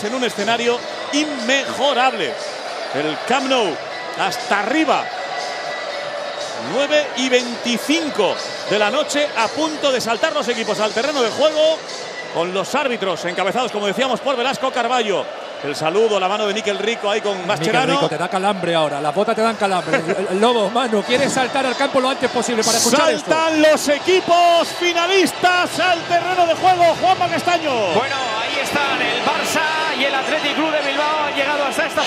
en un escenario inmejorable. El Camp Nou hasta arriba. 9:25 de la noche, a punto de saltar los equipos al terreno de juego, con los árbitros encabezados, como decíamos, por Velasco Carballo. El saludo, la mano de Mikel Rico ahí con Mascherano. Rico, te da calambre ahora, las botas te dan calambre. El Lobo, Manu, quiere saltar al campo lo antes posible para escuchar esto. Saltan los equipos finalistas al terreno de juego. Juanma Castaño. Bueno, ahí están el Barça y el Athletic Club de Bilbao. Han llegado hasta esta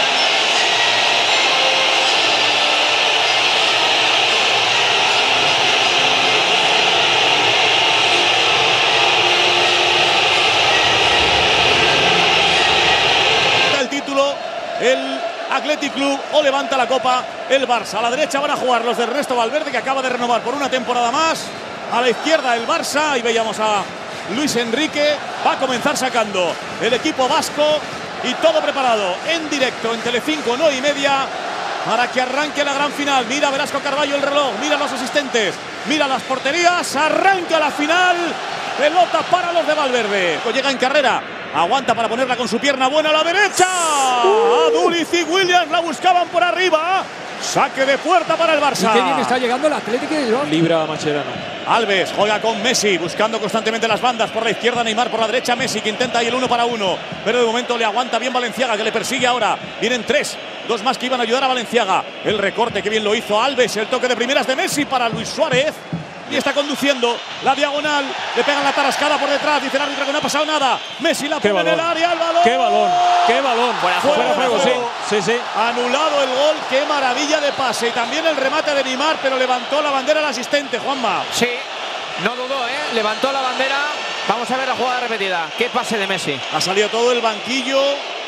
el Athletic Club o levanta la copa el Barça. A la derecha van a jugar los de Ernesto Valverde, que acaba de renovar por una temporada más. A la izquierda el Barça. Ahí veíamos a Luis Enrique. Va a comenzar sacando el equipo vasco y todo preparado en directo en Telecinco 9:30 para que arranque la gran final. Mira Velasco Carballo el reloj, mira los asistentes, mira las porterías. Arranca la final. Pelota para los de Valverde. Llega en carrera. Aguanta para ponerla con su pierna buena a la derecha. Aduriz y Williams la buscaban por arriba. Saque de puerta para el Barça. ¿Y qué bien está llegando el Atlético de Bilbao? Libra a Mascherano. Alves juega con Messi, buscando constantemente las bandas. Por la izquierda Neymar, por la derecha Messi, que intenta ahí el 1 para 1. Pero de momento le aguanta bien Valenciaga, que le persigue ahora. Vienen dos más que iban a ayudar a Valenciaga. El recorte, que bien lo hizo Alves. El toque de primeras de Messi para Luis Suárez. Y está conduciendo la diagonal. Le pegan la tarascada por detrás. Dice el árbitro que no ha pasado nada. Messi la pone en el área. El balón. ¡Qué balón! ¡Qué balón! Fuera juego, sí. Anulado el gol. ¡Qué maravilla de pase! Y también el remate de Neymar, pero levantó la bandera el asistente, Juanma. Sí, no dudó, levantó la bandera. Vamos a ver la jugada repetida. ¡Qué pase de Messi! Ha salido todo el banquillo.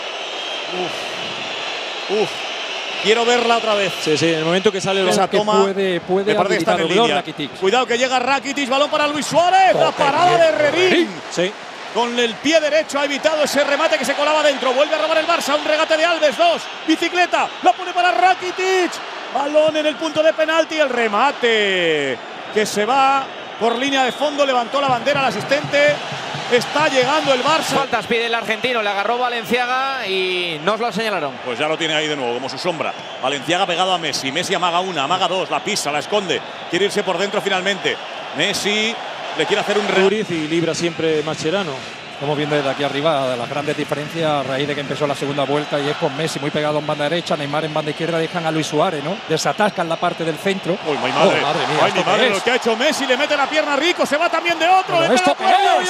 Uf. Quiero verla otra vez. Sí, en el momento que sale esa toma, puede me parece que está en línea. Cuidado que llega Rakitic, balón para Luis Suárez. La parada de Herrerín. Sí. Con el pie derecho ha evitado ese remate que se colaba dentro. Vuelve a robar el Barça. Un regate de Alves. Bicicleta. La pone para Rakitic. Balón en el punto de penalti. El remate que se va por línea de fondo. Levantó la bandera al asistente. Está llegando el Barça. Faltas pide el argentino, le agarró Valenciaga y nos lo señalaron. Pues ya lo tiene ahí de nuevo, como su sombra. Valenciaga pegado a Messi. Messi amaga una, amaga dos, la pisa, la esconde. Quiere irse por dentro finalmente. Messi le quiere hacer un Aduriz y libra siempre Mascherano. Estamos viendo desde aquí arriba las grandes diferencias a raíz de que empezó la segunda vuelta, y es con Messi muy pegado en banda derecha, Neymar en banda izquierda, dejan a Luis Suárez, ¿no? Desatascan la parte del centro. ¡Uy, mi madre! Madre mía, ¡Ay, mi madre! Lo que ha hecho Messi, le mete la pierna a Rico, se va también de otro. ¿Pero esto qué es?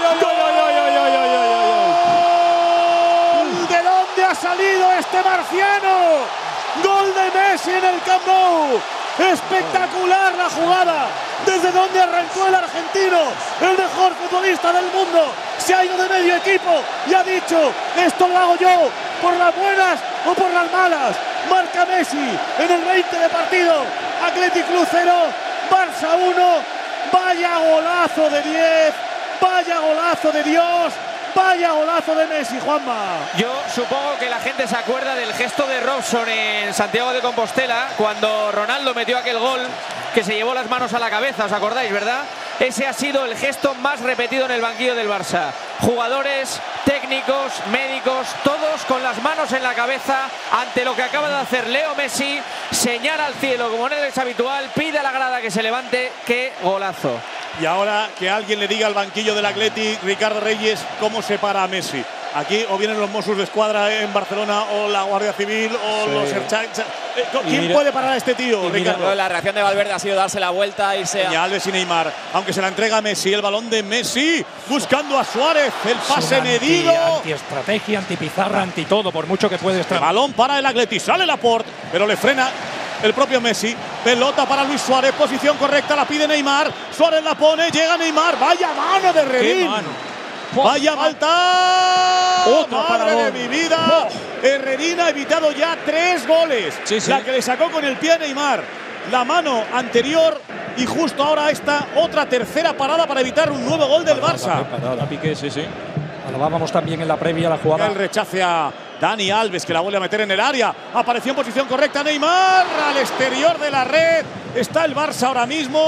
¿De dónde ha salido este marciano? ¡Gol de Messi en el Camp Nou! Espectacular la jugada. Desde donde arrancó el argentino, el mejor futbolista del mundo, se ha ido de medio equipo y ha dicho: esto lo hago yo, por las buenas o por las malas. Marca Messi en el 20 de partido. Athletic Club 0, Barça 1. Vaya golazo de 10, vaya golazo de Dios. Vaya golazo de Messi, Juanma. Yo supongo que la gente se acuerda del gesto de Robson en Santiago de Compostela cuando Ronaldo metió aquel gol que se llevó las manos a la cabeza, ¿os acordáis, verdad? Ese ha sido el gesto más repetido en el banquillo del Barça. Jugadores, técnicos, médicos, todos con las manos en la cabeza ante lo que acaba de hacer Leo Messi. Señala al cielo como no es habitual, pide a la grada que se levante. ¡Qué golazo! Y ahora que alguien le diga al banquillo del Athletic, Ricardo Reyes, cómo se para a Messi. Aquí o vienen los Mossos de Escuadra en Barcelona, o la Guardia Civil, o los Ertzaintza. ¿Quién puede parar a este tío, Ricardo? La reacción de Valverde ha sido darse la vuelta, irse a... Alves y Neymar, aunque se la entrega a Messi. El balón de Messi, buscando a Suárez. El pase medido. Anti-estrategia, anti-pizarra, anti-todo, por mucho que puede estar. Balón para el Athletic. Sale Laporte, pero le frena el propio Messi. Pelota para Luis Suárez, posición correcta, la pide Neymar. Suárez la pone, llega Neymar. Vaya mano de Herrerín. Vaya falta. Otra madre de mi vida. Herrerín ha evitado ya 3 goles. La que le sacó con el pie a Neymar. La mano anterior y justo ahora esta otra tercera parada para evitar un nuevo gol del Barça. A Piqué, sí. Hablábamos también en la previa la jugada. El rechace a Dani Alves, que la vuelve a meter en el área. Apareció en posición correcta Neymar. Al exterior de la red está el Barça ahora mismo.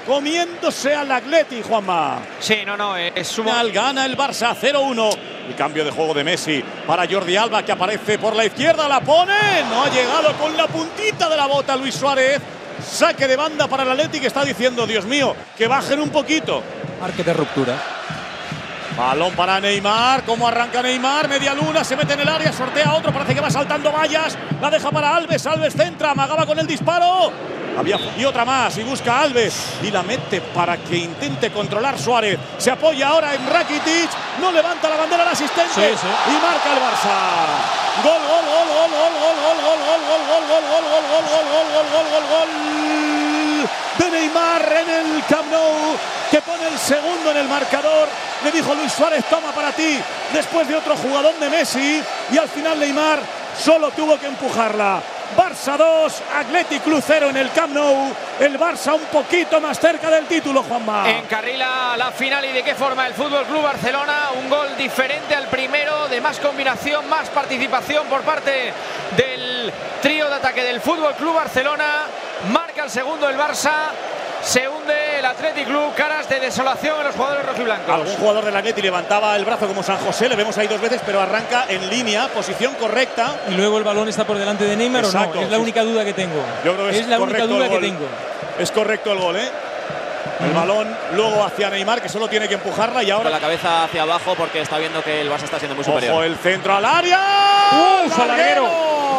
comiéndose al Atleti, Juanma. Sí, no, es su Final, gana el Barça 0-1. El cambio de juego de Messi para Jordi Alba, que aparece por la izquierda, la pone, no ha llegado con la puntita de la bota Luis Suárez. Saque de banda para el Atleti, que está diciendo, Dios mío, que bajen un poquito. Marque de ruptura. Balón para Neymar, ¿cómo arranca Neymar? Media luna, se mete en el área, sortea otro, parece que va saltando vallas, la deja para Alves, Alves centra, amagaba con el disparo. Y otra más, y busca a Alves, y la mete para que intente controlar Suárez. Se apoya ahora en Rakitic, no levanta la bandera al asistente, y marca el Barça. Gol, gol, gol, gol, gol, gol, gol, gol, gol, gol, gol, gol, gol, gol, gol, gol, gol, gol, gol de Neymar en el Camp Nou, que pone el segundo en el marcador. Le dijo Luis Suárez, toma para ti, después de otro jugadón de Messi, y al final Neymar solo tuvo que empujarla. Barça 2, Athletic Club 0 en el Camp Nou. El Barça un poquito más cerca del título, Juanma. Encarrila la final, y de qué forma el Fútbol Club Barcelona. Un gol diferente al primero, de más combinación, más participación por parte del trío de ataque del Fútbol Club Barcelona. Marca el segundo el Barça. Se hunde el Athletic Club, caras de desolación en los jugadores rojiblancos. Algún jugador del Athletic levantaba el brazo como San José, le vemos ahí dos veces, pero arranca en línea, posición correcta. Y luego el balón está por delante de Neymar. Exacto, ¿o no? Es la única duda que tengo. Yo creo que es la única duda que tengo. Es correcto el gol, ¿eh? El balón luego hacia Neymar, que solo tiene que empujarla, y ahora con la cabeza hacia abajo porque está viendo que el Barça está siendo muy superior. Ojo, el centro al área. ¡Larguero!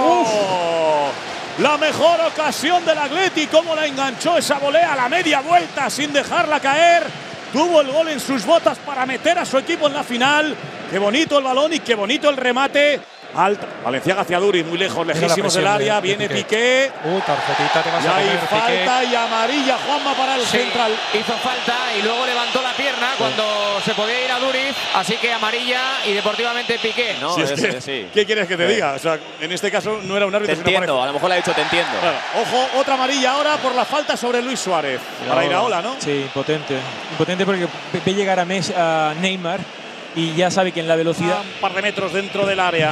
La mejor ocasión del Athletic, cómo la enganchó esa volea a la media vuelta sin dejarla caer. Tuvo el gol en sus botas para meter a su equipo en la final. Qué bonito el balón y qué bonito el remate. Alta. Valenciaga hacia Duri, muy lejos, lejísimos del área. Viene Piqué. Tarjetita te vas a Y hay comer, falta Piqué. y amarilla, Juanma, para el central. Hizo falta y luego levantó la pierna cuando se podía ir a Duriz, así que amarilla y deportivamente Piqué. No, Si es que, sí. ¿qué quieres que te diga? O sea, en este caso no era un árbitro, Te sino entiendo, a lo mejor le ha dicho te entiendo. Claro. Ojo, otra amarilla ahora por la falta sobre Luis Suárez. Para Iraola, ¿no? Sí, impotente. Impotente porque ve llegar a Neymar y ya sabe que en la velocidad. Un par de metros dentro del área.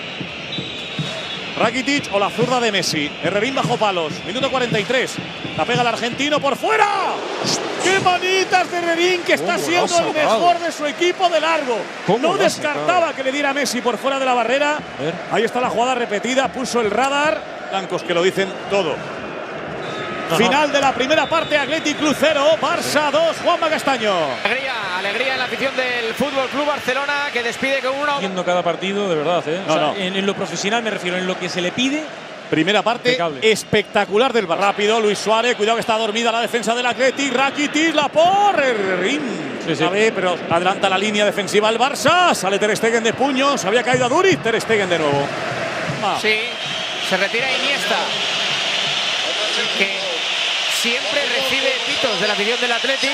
Rakitic o la zurda de Messi. Herrerín bajo palos. Minuto 43. La pega el argentino por fuera. ¡Qué manitas de Herrerín, que está siendo el mejor de su equipo de largo! No descartaba que le diera Messi por fuera de la barrera. Ahí está la jugada repetida. Puso el radar. Blancos que lo dicen todo. Final de la primera parte. Athletic Club 0, Barça 2. Juanma Castaño. Alegría en la afición del Fútbol Club Barcelona, que despide con una. Viendo cada partido, de verdad, ¿eh? No, O sea, no. En lo profesional me refiero, en lo que se le pide. Primera parte Impecable. espectacular del Barça. Rápido, Luis Suárez. Cuidado que está dormida la defensa del Athletic. Rakitic, la por Herrerín. Sí. Sabe, pero adelanta la línea defensiva el Barça. Sale Ter Stegen de puños. Había caído a Duriz. Ter Stegen de nuevo. Sí, se retira Iniesta, que siempre recibe pitos de la afición del Athletic.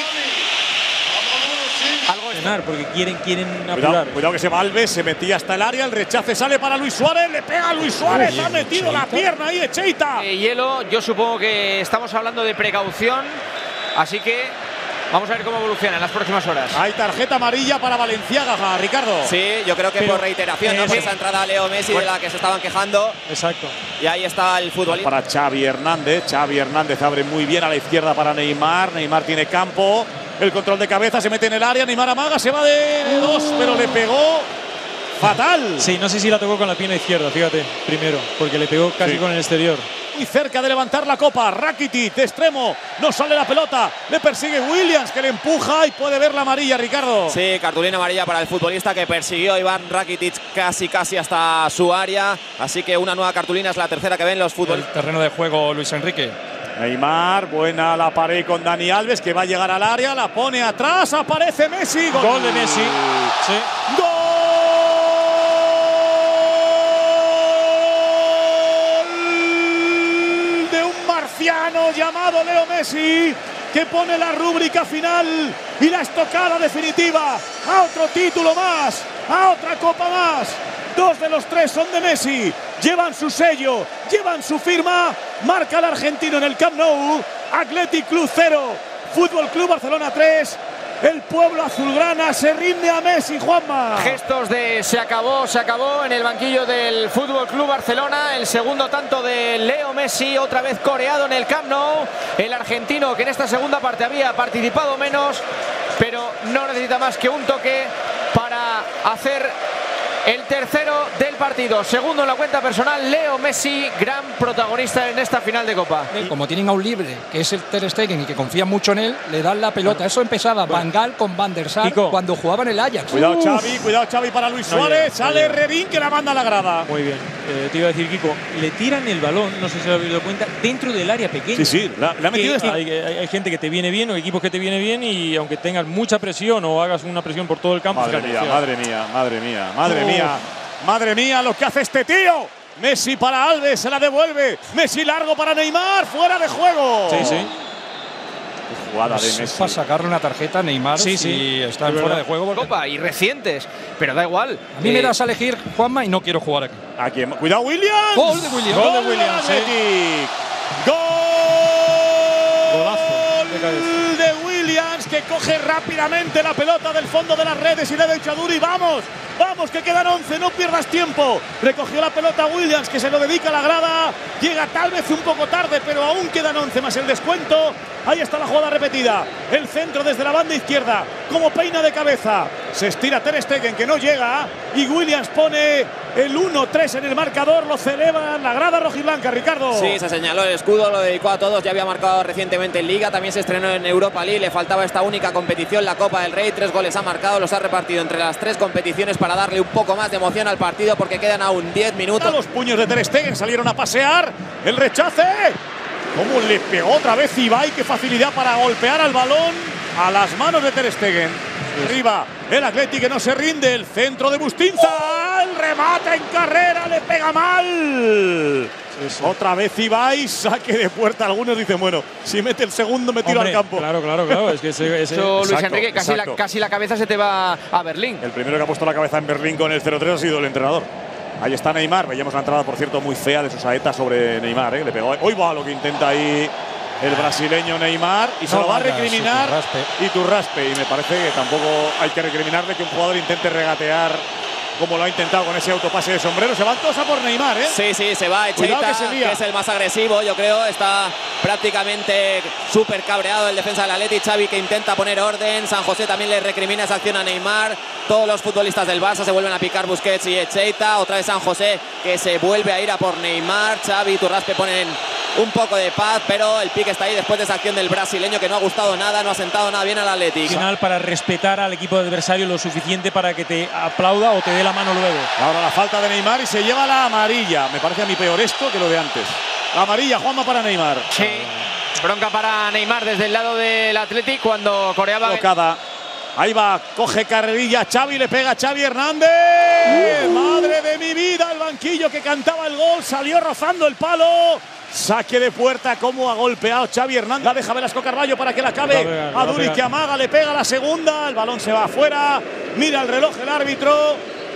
Algo es Porque quieren apurar. Cuidado que se va Alves, se metía hasta el área, el rechace sale para Luis Suárez, le pega a Luis Suárez, ha metido la pierna ahí Echeita. Hielo, yo supongo que estamos hablando de precaución, así que vamos a ver cómo evoluciona en las próximas horas. Hay tarjeta amarilla para Valenciaga, Ricardo. Sí, yo creo que por reiteración, ¿no? Por sí. esa entrada a Leo Messi de la que se estaban quejando. Exacto. Y ahí está el futbolista. Para Xavi Hernández. Xavi Hernández abre muy bien a la izquierda para Neymar. Neymar tiene campo. El control de cabeza, se mete en el área. Neymar amaga, se va de dos, pero le pegó fatal. Sí, no sé si la tocó con la pierna izquierda, fíjate, primero, porque le pegó casi con el exterior. Muy cerca de levantar la copa. Rakitic de extremo. No sale la pelota. Le persigue Williams, que le empuja y puede ver la amarilla, Ricardo. Sí, cartulina amarilla para el futbolista que persiguió a Iván Rakitic casi hasta su área. Así que una nueva cartulina, es la tercera que ven los El futbolistas. terreno de juego, Luis Enrique. Neymar, buena la pared con Dani Alves, que va a llegar al área, la pone atrás, aparece Messi. Gol de Messi. Sí. ¡Gol de un marciano llamado Leo Messi, que pone la rúbrica final y la estocada definitiva a otro título más, a otra copa más! Dos de los tres son de Messi, llevan su sello, llevan su firma. Marca el argentino en el Camp Nou. Athletic Club 0, Fútbol Club Barcelona 3. El pueblo azulgrana se rinde a Messi, Juanma. Gestos de se acabó en el banquillo del Fútbol Club Barcelona. El segundo tanto de Leo Messi, otra vez coreado en el Camp Nou. El argentino, que en esta segunda parte había participado menos, pero no necesita más que un toque para hacer el tercero del partido. Segundo en la cuenta personal, Leo Messi, gran protagonista en esta final de Copa. Como tienen a un libre, que es el Ter Stegen, y que confían mucho en él, le dan la pelota. Eso empezaba Van Gaal con Van der Sar cuando jugaban el Ajax. Cuidado Xavi para Luis Suárez. Sale Herrerín, que la manda a la grada. Muy bien. Te iba a decir, Kiko, le tiran el balón, no sé si lo habéis dado cuenta, dentro del área pequeña. Sí, la ha metido esta. Hay gente que te viene bien, o equipos que te viene bien, y aunque tengas mucha presión o hagas una presión por todo el campo. Madre mía, lo que hace este tío. Messi para Alves, se la devuelve. Messi largo para Neymar, fuera de juego. Sí. Qué jugada de Messi. Para sacarle una tarjeta a Neymar, sí, está fuera de juego. Copa y recientes, pero da igual. A mí me das a elegir, Juanma, y no quiero jugar aquí. Aquí, cuidado, Williams. Gol de Williams. Gol de Williams. Gol de Williams, que coge rápidamente la pelota del fondo de las redes y le ha dicho a Duri, vamos, que quedan 11, no pierdas tiempo. Recogió la pelota Williams, que se lo dedica a la grada. Llega tal vez un poco tarde, pero aún quedan 11 más el descuento. Ahí está la jugada repetida. El centro desde la banda izquierda, como peina de cabeza. Se estira Ter Stegen, que no llega, y Williams pone el 1-3 en el marcador. Lo celebra la grada rojiblanca, Ricardo. Sí, se señaló el escudo, lo dedicó a todos. Ya había marcado recientemente en Liga, también se estrenó en Europa League. Le faltaba esta única competición, la Copa del Rey. 3 goles ha marcado, los ha repartido entre las 3 competiciones para darle un poco más de emoción al partido, porque quedan aún 10 minutos. Los puños de Ter Stegen salieron a pasear. El rechace. ¿Cómo le pegó otra vez Ibai? Qué facilidad para golpear al balón a las manos de Ter Stegen. Arriba el Atleti, que no se rinde. El centro de Bustinza. El remate en carrera, le pega mal. Otra vez Ibai, saque de puerta. Algunos dicen, bueno, si mete el segundo me tiro al campo. Claro. Es que Luis Enrique, casi la cabeza se te va a Berlín. El primero que ha puesto la cabeza en Berlín con el 0-3 ha sido el entrenador. Ahí está Neymar. Veíamos la entrada, por cierto, muy fea de Susaeta sobre Neymar. Le pegó. Hoy va lo que intenta ahí el brasileño Neymar. Y se lo va a recriminar Iturraspe. Y me parece que tampoco hay que recriminarle que un jugador intente regatear como lo ha intentado con ese autopase de sombrero. Se van todos a por Neymar, ¿eh? Sí, se va Echeita, que es el más agresivo, yo creo. Está prácticamente súper cabreado el defensa del Atleti. Xavi, que intenta poner orden. San José también le recrimina esa acción a Neymar. Todos los futbolistas del Barça se vuelven a picar, Busquets y Echeita. Otra vez San José, que se vuelve a ir a por Neymar. Xavi y Turraspe ponen un poco de paz, pero el pique está ahí después de esa acción del brasileño, que no ha gustado nada, no ha sentado nada bien al Atleti. Final para respetar al equipo adversario lo suficiente para que te aplauda o te dé la mano luego. Ahora la falta de Neymar y se lleva la amarilla. Me parece a mí peor esto que lo de antes. La amarilla, Juanma, para Neymar. Sí, bronca para Neymar desde el lado del Atleti cuando coreaba. Tocada. Ahí va, coge carrerilla Xavi, le pega a Xavi Hernández. Madre de mi vida, el banquillo que cantaba el gol salió rozando el palo. Saque de puerta, cómo ha golpeado Xavi Hernández. La deja Velasco Carballo para que la acabe. A Duri, que amaga, le pega la segunda. El balón se va afuera. Mira el reloj el árbitro.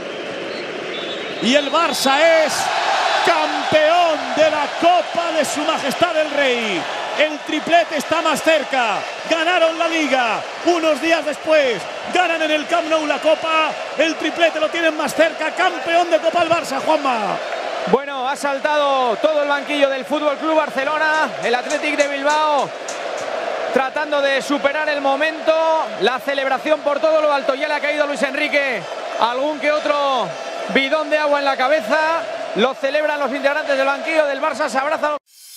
Y el Barça es campeón de la Copa de Su Majestad el Rey. El triplete está más cerca. Ganaron la Liga. Unos días después ganan en el Camp Nou la Copa. El triplete lo tienen más cerca. Campeón de Copa el Barça, Juanma. Bueno, ha saltado todo el banquillo del Fútbol Club Barcelona. El Athletic de Bilbao tratando de superar el momento. La celebración por todo lo alto. Ya le ha caído a Luis Enrique algún que otro bidón de agua en la cabeza. Lo celebran los integrantes del banquillo del Barça. Se abrazan.